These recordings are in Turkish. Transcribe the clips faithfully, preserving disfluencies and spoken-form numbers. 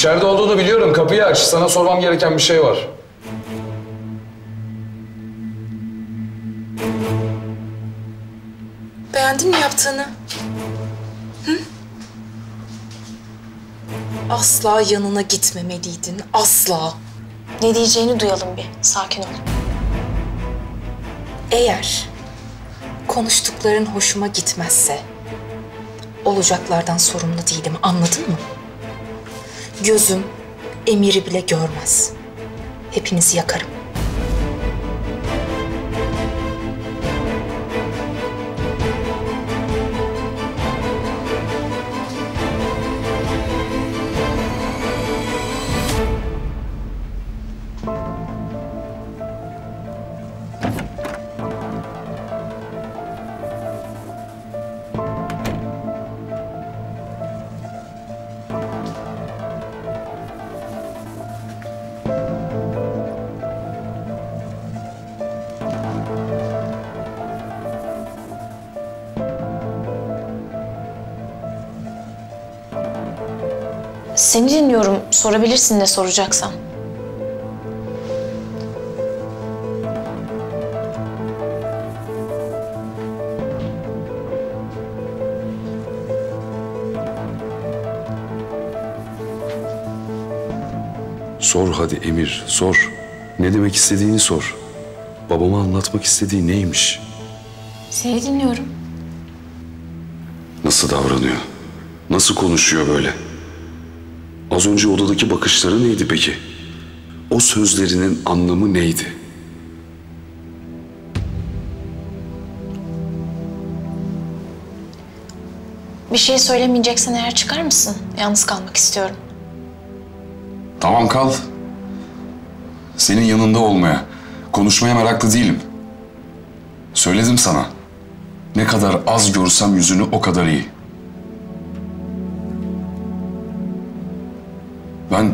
İçeride olduğunu biliyorum. Kapıyı aç. Sana sormam gereken bir şey var. Beğendin mi yaptığını? Hı? Asla yanına gitmemeliydin. Asla. Ne diyeceğini duyalım bir. Sakin ol. Eğer konuştukların hoşuma gitmezse olacaklardan sorumlu değilim. Anladın mı? Gözüm Emir'i bile görmez. Hepinizi yakarım. Seni dinliyorum. Sorabilirsin ne soracaksan. Sor hadi Emir, sor. Ne demek istediğini sor. Babama anlatmak istediği neymiş? Seni dinliyorum. Nasıl davranıyor? Nasıl konuşuyor böyle? Az önce odadaki bakışları neydi peki? O sözlerinin anlamı neydi? Bir şey söylemeyeceksen eğer çıkar mısın? Yalnız kalmak istiyorum. Tamam kal. Senin yanında olmaya, konuşmaya meraklı değilim. Söyledim sana. Ne kadar az görsem yüzünü o kadar iyi. Ben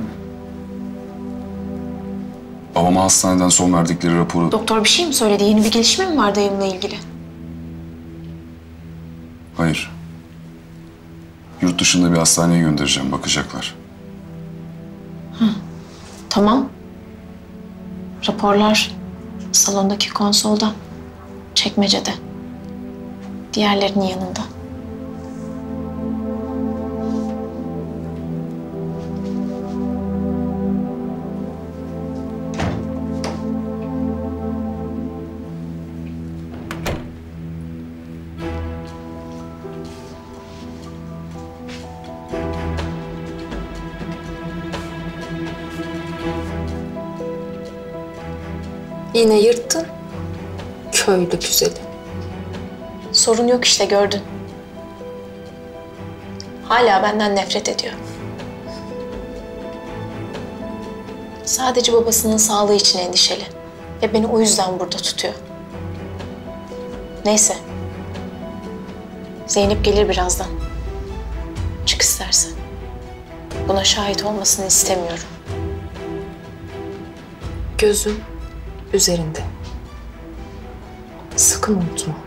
babama hastaneden son verdikleri raporu... Doktor bir şey mi söyledi? Yeni bir gelişme mi var dayımla ilgili? Hayır. Yurt dışında bir hastaneye göndereceğim, bakacaklar. Tamam. Raporlar salondaki konsolda, çekmecede. Diğerlerinin yanında. Yine yırttın. Köylü güzeli. Sorun yok işte, gördün. Hala benden nefret ediyor. Sadece babasının sağlığı için endişeli. Ve beni o yüzden burada tutuyor. Neyse. Zeynep gelir birazdan. Çık istersen. Buna şahit olmasını istemiyorum. Gözüm üzerinde. Sakın unutma.